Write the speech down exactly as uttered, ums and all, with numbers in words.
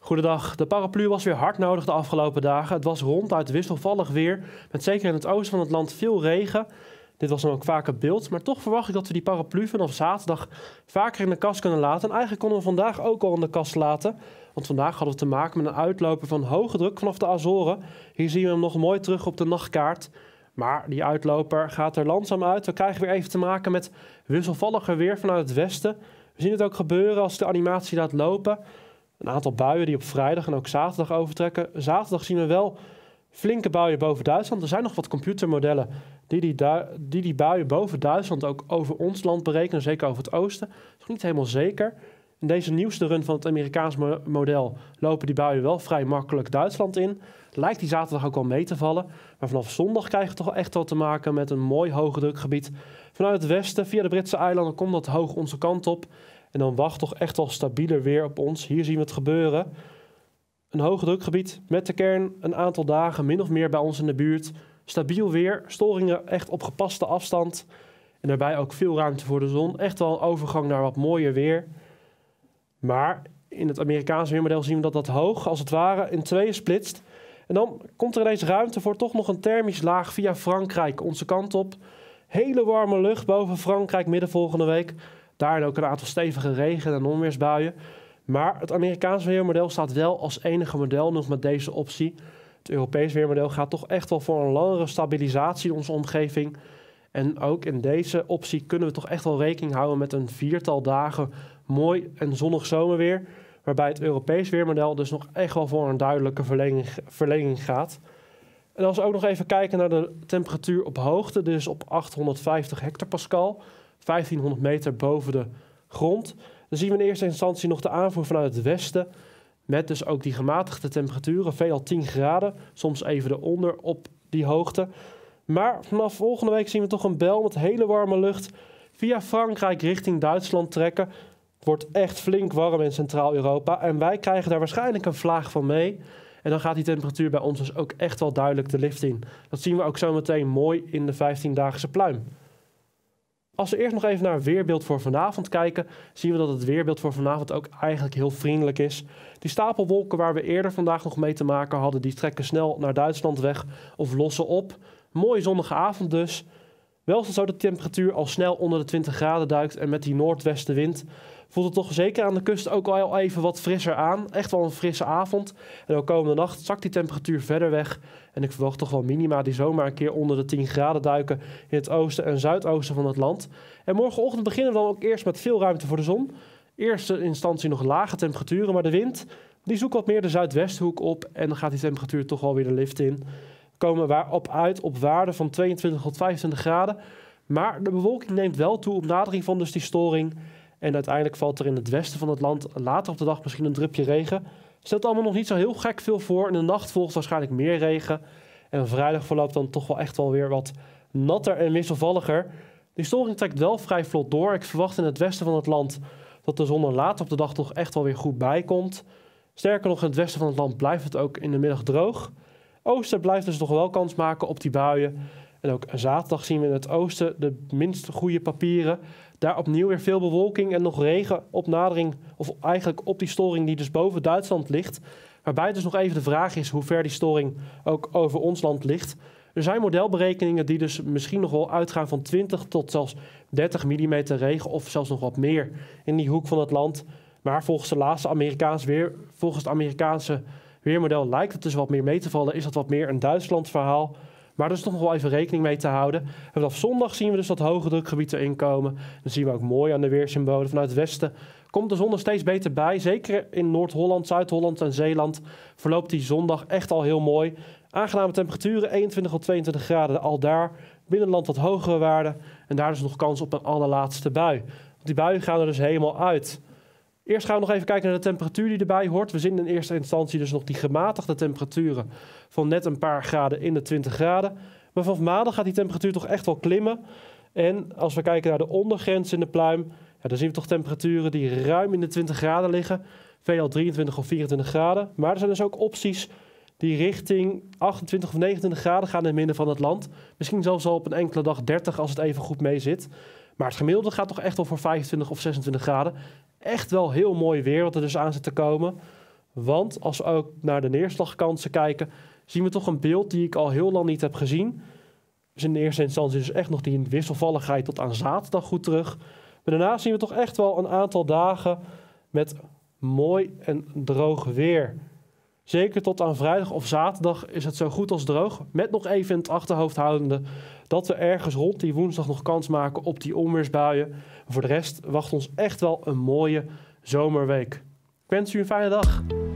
Goedendag. De paraplu was weer hard nodig de afgelopen dagen. Het was ronduit wisselvallig weer, met zeker in het oosten van het land veel regen. Dit was dan ook vaak het beeld, maar toch verwacht ik dat we die paraplu vanaf zaterdag vaker in de kast kunnen laten. En eigenlijk konden we vandaag ook al in de kast laten, want vandaag hadden we te maken met een uitloper van hoge druk vanaf de Azoren. Hier zien we hem nog mooi terug op de nachtkaart. Maar die uitloper gaat er langzaam uit. We krijgen weer even te maken met wisselvalliger weer vanuit het westen. We zien het ook gebeuren als de animatie laat lopen. Een aantal buien die op vrijdag en ook zaterdag overtrekken. Zaterdag zien we wel flinke buien boven Duitsland. Er zijn nog wat computermodellen die die, die, die buien boven Duitsland ook over ons land berekenen. Zeker over het oosten. Dat is nog niet helemaal zeker. In deze nieuwste run van het Amerikaans model lopen die buien wel vrij makkelijk Duitsland in. Lijkt die zaterdag ook wel mee te vallen. Maar vanaf zondag krijgen we toch echt wel te maken met een mooi hoogdrukgebied. Vanuit het westen, via de Britse eilanden, komt dat hoog onze kant op. En dan wacht toch echt wel stabieler weer op ons. Hier zien we het gebeuren. Een hoogdrukgebied met de kern een aantal dagen min of meer bij ons in de buurt. Stabiel weer, storingen echt op gepaste afstand. En daarbij ook veel ruimte voor de zon. Echt wel een overgang naar wat mooier weer. Maar in het Amerikaanse weermodel zien we dat dat hoog, als het ware, in tweeën splitst. En dan komt er ineens ruimte voor toch nog een thermisch laag via Frankrijk onze kant op. Hele warme lucht boven Frankrijk midden volgende week. Daarin ook een aantal stevige regen- en onweersbuien. Maar het Amerikaanse weermodel staat wel als enige model nog met deze optie. Het Europees weermodel gaat toch echt wel voor een langere stabilisatie in onze omgeving. En ook in deze optie kunnen we toch echt wel rekening houden met een viertal dagen mooi en zonnig zomerweer. Waarbij het Europees weermodel dus nog echt wel voor een duidelijke verlenging, verlenging gaat. En als we ook nog even kijken naar de temperatuur op hoogte, dus op achthonderdvijftig hectopascal, vijftienhonderd meter boven de grond. Dan zien we in eerste instantie nog de aanvoer vanuit het westen, met dus ook die gematigde temperaturen, veelal tien graden, soms even eronder op die hoogte. Maar vanaf volgende week zien we toch een bel met hele warme lucht via Frankrijk richting Duitsland trekken. Het wordt echt flink warm in Centraal-Europa en wij krijgen daar waarschijnlijk een vlaag van mee. En dan gaat die temperatuur bij ons dus ook echt wel duidelijk de lift in. Dat zien we ook zo meteen mooi in de vijftiendaagse pluim. Als we eerst nog even naar het weerbeeld voor vanavond kijken, zien we dat het weerbeeld voor vanavond ook eigenlijk heel vriendelijk is. Die stapelwolken waar we eerder vandaag nog mee te maken hadden, die trekken snel naar Duitsland weg of lossen op. Mooie zonnige avond dus. Wel zo de temperatuur al snel onder de twintig graden duikt en met die noordwestenwind voelt het toch zeker aan de kust ook al even wat frisser aan. Echt wel een frisse avond. En ook komende nacht zakt die temperatuur verder weg. En ik verwacht toch wel minima die zomaar een keer onder de tien graden duiken in het oosten en zuidoosten van het land. En morgenochtend beginnen we dan ook eerst met veel ruimte voor de zon. Eerste instantie nog lage temperaturen, maar de wind die zoekt wat meer de zuidwesthoek op. En dan gaat die temperatuur toch wel weer de lift in. We komen we op uit op waarden van tweeëntwintig tot vijfentwintig graden. Maar de bewolking neemt wel toe op nadering van dus die storing. En uiteindelijk valt er in het westen van het land later op de dag misschien een drupje regen. Stelt allemaal nog niet zo heel gek veel voor. In de nacht volgt waarschijnlijk meer regen. En vrijdag verloopt dan toch wel echt wel weer wat natter en wisselvalliger. Die storing trekt wel vrij vlot door. Ik verwacht in het westen van het land dat de zon er later op de dag toch echt wel weer goed bij komt. Sterker nog, in het westen van het land blijft het ook in de middag droog. Oosten blijft dus nog wel kans maken op die buien. En ook zaterdag zien we in het oosten de minst goede papieren. Daar opnieuw weer veel bewolking en nog regen op nadering, of eigenlijk op die storing die dus boven Duitsland ligt. Waarbij dus nog even de vraag is hoe ver die storing ook over ons land ligt. Er zijn modelberekeningen die dus misschien nog wel uitgaan van twintig tot zelfs dertig millimeter regen of zelfs nog wat meer in die hoek van het land. Maar volgens de laatste Amerikaans weer, volgens het Amerikaanse weermodel lijkt het dus wat meer mee te vallen. Is dat wat meer een Duitsland verhaal? Maar er is toch nog wel even rekening mee te houden. En vanaf zondag zien we dus dat hoge drukgebied erin komen. Dan zien we ook mooi aan de weersymbolen. Vanuit het westen komt de zon er steeds beter bij. Zeker in Noord-Holland, Zuid-Holland en Zeeland verloopt die zondag echt al heel mooi. Aangename temperaturen, eenentwintig tot tweeëntwintig graden al daar. Binnenland wat hogere waarden. En daar is nog kans op een allerlaatste bui. Want die buien gaan er dus helemaal uit. Eerst gaan we nog even kijken naar de temperatuur die erbij hoort. We zien in eerste instantie dus nog die gematigde temperaturen van net een paar graden in de twintig graden. Maar vanaf maandag gaat die temperatuur toch echt wel klimmen. En als we kijken naar de ondergrens in de pluim, ja, dan zien we toch temperaturen die ruim in de twintig graden liggen. Veelal drieëntwintig of vierentwintig graden. Maar er zijn dus ook opties die richting achtentwintig of negenentwintig graden gaan in het midden van het land. Misschien zelfs al op een enkele dag dertig als het even goed mee zit. Maar het gemiddelde gaat toch echt wel voor vijfentwintig of zesentwintig graden. Echt wel heel mooi weer wat er dus aan zit te komen. Want als we ook naar de neerslagkansen kijken, zien we toch een beeld die ik al heel lang niet heb gezien. Dus in de eerste instantie dus echt nog die wisselvalligheid tot aan zaterdag goed terug. Maar daarna zien we toch echt wel een aantal dagen met mooi en droog weer. Zeker tot aan vrijdag of zaterdag is het zo goed als droog. Met nog even in het achterhoofd houdende dat we ergens rond die woensdag nog kans maken op die onweersbuien. Voor de rest wacht ons echt wel een mooie zomerweek. Ik wens u een fijne dag.